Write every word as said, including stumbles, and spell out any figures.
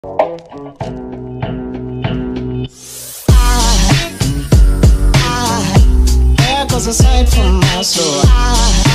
I, I, there goes a sight from my soul. I,